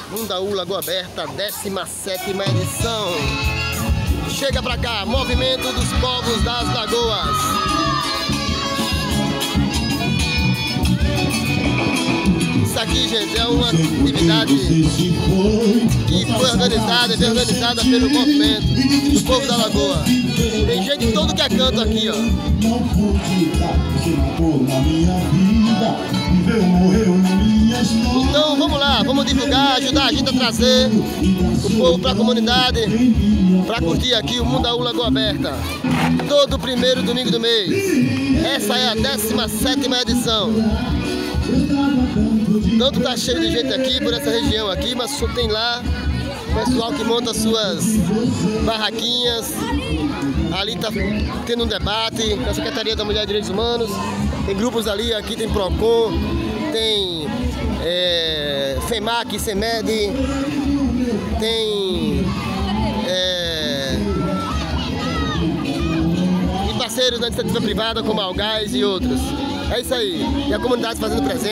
Mundaú, Lagoa Aberta, 17ª edição. Chega pra cá, Movimento dos Povos das Lagoas. Isso aqui, gente, é uma atividade que foi organizada pelo movimento do povo da Lagoa. Tem gente de todo que é canto aqui, ó. Então vamos lá, vamos divulgar, ajudar a gente a trazer o povo para a comunidade, para curtir aqui o Mundaú Lagoa Aberta, todo primeiro domingo do mês. Essa é a 17ª edição. Tanto tá cheio de gente aqui por essa região aqui, mas só tem lá o pessoal que monta suas barraquinhas. Ali tá tendo um debate com a Secretaria da Mulher e Direitos Humanos. Tem grupos ali, aqui tem PROCON, tem FEMAC, CEMED, tem e parceiros da iniciativa privada como a Algás e outros. É isso aí, e a comunidade fazendo presente.